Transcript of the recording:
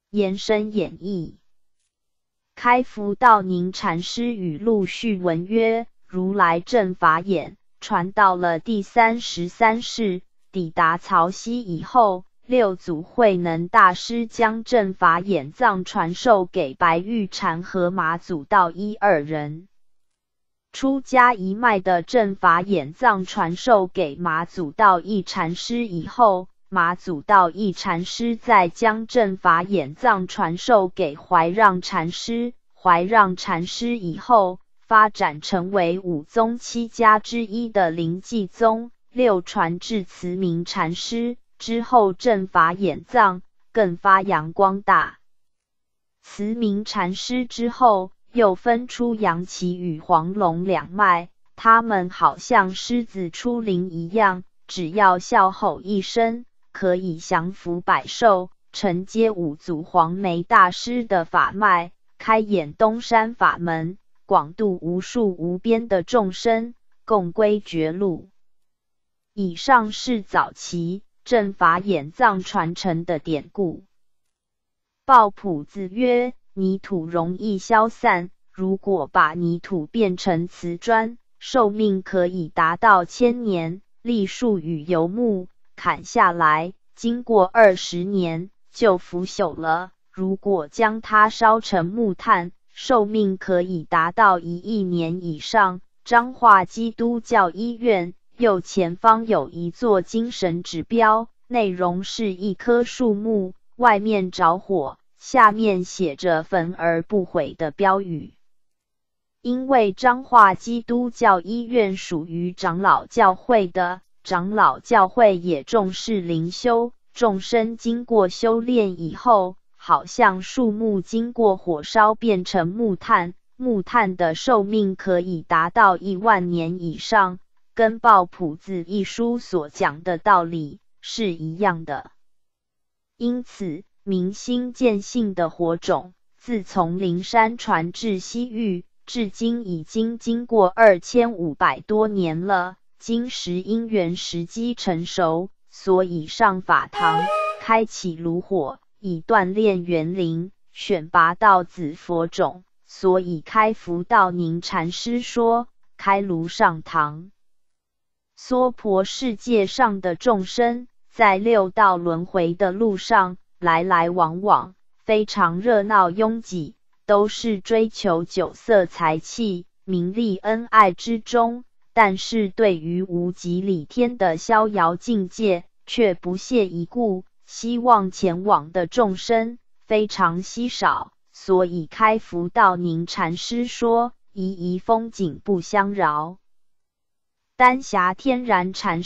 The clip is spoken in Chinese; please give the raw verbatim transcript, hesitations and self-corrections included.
延伸演义。开福道宁禅师语录序文曰：如来正法眼传到了第三十三世，抵达曹溪以后，六祖慧能大师将正法眼藏传授给白玉禅和马祖道一二人。出家一脉的正法眼藏传授给马祖道一禅师以后，马祖道一禅师再将正法眼藏传授给怀让禅师，怀让禅师以后发展成为五宗七家之一的灵济宗，六传至慈明禅师，之后正法眼藏更发扬光大。慈明禅师之后又分出杨岐与黄龙两脉，他们好像狮子出林一样，只要啸吼一声，可以降服百兽，承接五祖黄梅大师的法脉，开演东山法门，广度无数无边的众生，共归绝路。以上是早期正法眼藏传承的典故。鲍朴子曰：泥土容易消散，如果把泥土变成瓷砖，寿命可以达到千年。栗树与油木砍下来，经过二十年就腐朽了，如果将它烧成木炭，寿命可以达到一亿年以上。彰化基督教医院右前方有一座精神指标，内容是一棵树木，外面着火，下面写着焚而不毁的标语。因为彰化基督教医院属于长老教会的，长老教会也重视灵修，众生经过修炼以后，好像树木经过火烧变成木炭，木炭的寿命可以达到一万年以上，跟鲍朴子一书所讲的道理是一样的。因此明心见性的火种自从灵山传至西域，至今已经经过二千五百多年了，今时因缘时机成熟，所以上法堂开启炉火，以锻炼元灵，选拔道子佛种，所以开福道宁禅师说开炉上堂。娑婆世界上的众生在六道轮回的路上来来往往，非常热闹拥挤，都是追求酒色财气、名利恩爱之中，但是对于无极理天的逍遥境界却不屑一顾，希望前往的众生非常稀少，所以开福道宁禅师说：宜宜风景不相饶。丹霞天然禅